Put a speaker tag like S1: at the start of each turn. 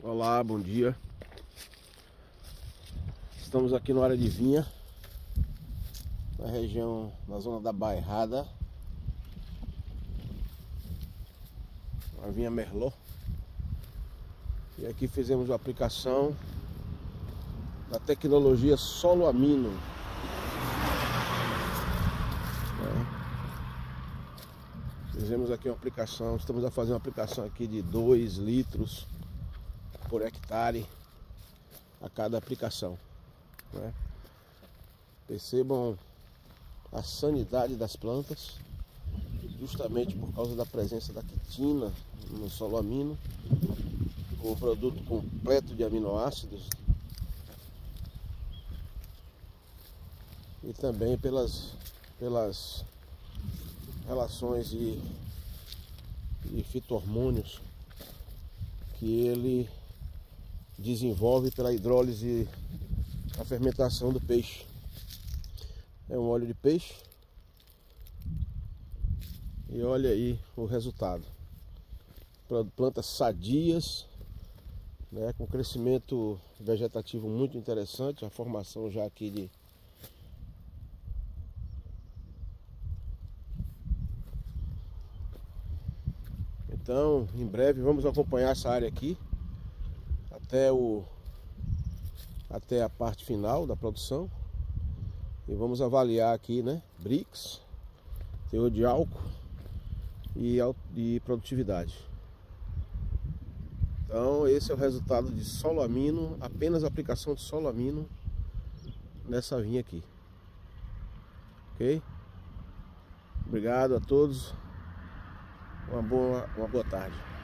S1: Olá, bom dia. Estamos aqui na área de vinha, na região, na zona da Bairrada, a vinha Merlot. E aqui fizemos a aplicação da tecnologia solo amino. Fizemos aqui uma aplicação, estamos a fazer uma aplicação aqui de 2 litros por hectare a cada aplicação, né? Percebam a sanidade das plantas, justamente por causa da presença da quitina no solo amino, um produto completo de aminoácidos, e também pelas relações de fito-hormônios que ele desenvolve pela hidrólise, a fermentação do peixe. É um óleo de peixe. E olha aí o resultado. Plantas sadias, né, com crescimento vegetativo muito interessante. A formação já aqui de Então, em breve vamos acompanhar essa área aqui até a parte final da produção, e vamos avaliar aqui, né, Brix, teor de álcool e produtividade. Então esse é o resultado de solo amino, apenas aplicação de solo amino nessa vinha aqui. Ok? Obrigado a todos, uma boa tarde.